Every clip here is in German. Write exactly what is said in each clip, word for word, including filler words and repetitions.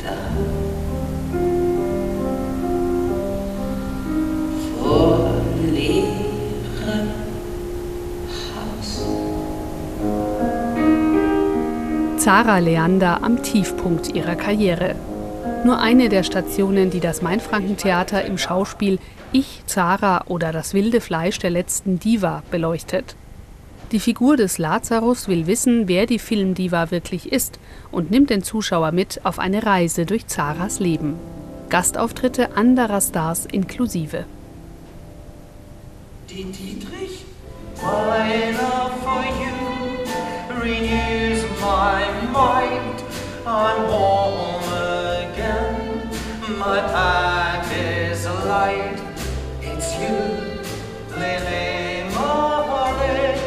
vor leerem Haus. Zara Leander am Tiefpunkt ihrer Karriere. Nur eine der Stationen, die das Mainfranken-Theater im Schauspiel Ich, Zara oder das wilde Fleisch der letzten Diva beleuchtet. Die Figur des Lazarus will wissen, wer die Filmdiva wirklich ist und nimmt den Zuschauer mit auf eine Reise durch Zaras Leben. Gastauftritte anderer Stars inklusive. Die Dietrich? My love for you renews my mind. I'm warm again. My path is light. It's you, Lily Marley.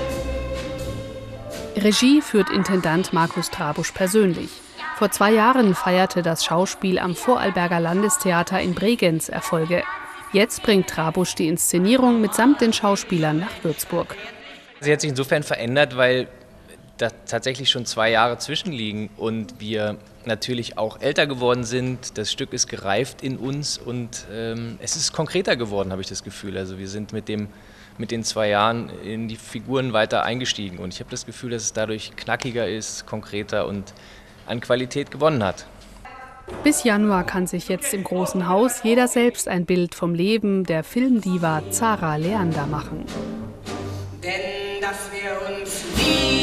Regie führt Intendant Markus Trabusch persönlich. Vor zwei Jahren feierte das Schauspiel am Vorarlberger Landestheater in Bregenz Erfolge. Jetzt bringt Trabusch die Inszenierung mitsamt den Schauspielern nach Würzburg. Sie hat sich insofern verändert, weil da tatsächlich schon zwei Jahre zwischenliegen und wir natürlich auch älter geworden sind. Das Stück ist gereift in uns und ähm, es ist konkreter geworden, habe ich das Gefühl. Also wir sind mit dem mit den zwei Jahren in die Figuren weiter eingestiegen. Und ich habe das Gefühl, dass es dadurch knackiger ist, konkreter und an Qualität gewonnen hat. Bis Januar kann sich jetzt im Großen Haus jeder selbst ein Bild vom Leben der Filmdiva Zara Leander machen. Denn dass wir uns lieben.